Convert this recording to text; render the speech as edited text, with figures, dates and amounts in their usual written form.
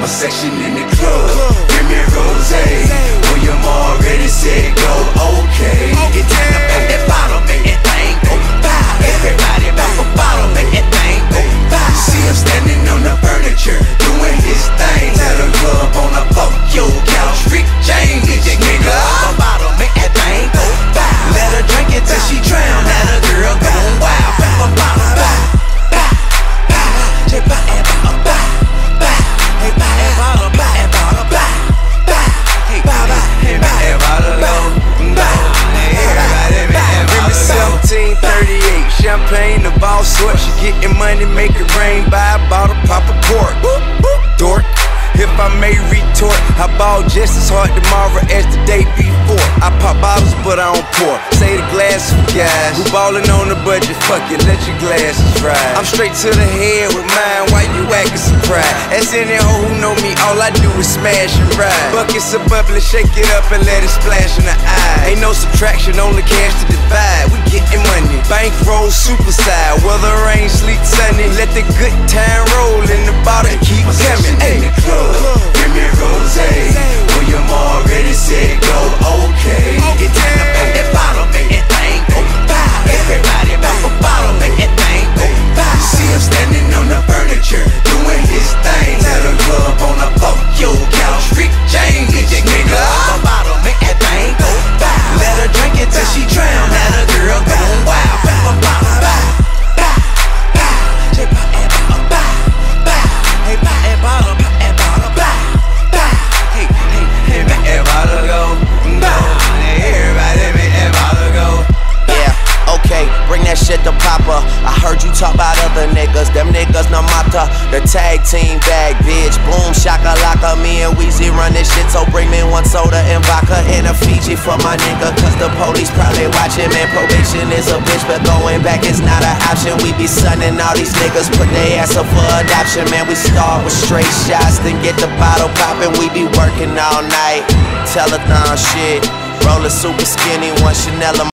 section in the club. Give me rosé. William already said go, okay. It's time to pop that bottle, make that thing go by. Everybody pop a bottle, make that thing go by. See him standing on the furniture, doing his thing. Tell the club on the fuck your couch, Rick James. Get your nigga up a bottle, make that thing go by. Let her drink it till she drown. Let a girl go wild. Pop a bottle, by. Just buy that bottle, buy. Hey, buy that bottle, buy that bottle, buy. Hey, buy that bottle, go. Remember 1738, champagne, the ball sort. She getting money, make it rain, buy a bottle, pop a cork. Dork, if I may retort, I ball just as hard tomorrow as the day before. I pop bottles, but I don't pour. Say the glass for guys who ballin' on the budget. Fuck it, let your glasses rise. I'm straight to the head with mine. Why you acting surprised? As any hoe who know me, all I do is smash and ride. Buckets of bubbly, shake it up and let it splash in the eye. Ain't no subtraction, only cash to divide. We getting money, bankroll superside. Weather, rain, sleet, sunny. Let the good time roll in the bottle and keep coming. In the club, give me rosé. William already said go, okay. It's time to pop that bottle, make that thing go by. Everybody pop a bottle, make that thing go by. See him standing on the furniture, doing his thing. Tell the club on the fuck your couch, Rick James. Get your nigga up a bottle, make that thing go by. Let her drink it till she drown. Let a girl go wild. Pop a bottle, buy. Just pop that bottle, buy. Hey, buy that bottle, pop that bottle, buy. Hey, make that bottle go. Everybody make that bottle go. Yeah, okay, bring that shit to Papa. I heard you talk about other niggas, them niggas no matter. The tag team bag, bitch, boom, shakalaka. Me and Weezy run this shit, so bring me one soda and vodka and a Fiji for my nigga. Cause the police probably watching, man, probation is a bitch, but going back is not an option. We be sunning all these niggas, put their ass up for adoption. Man, we start with straight shots, then get the bottle poppin'. We be working all night, telethon shit. Rollin' super skinny, one Chanel.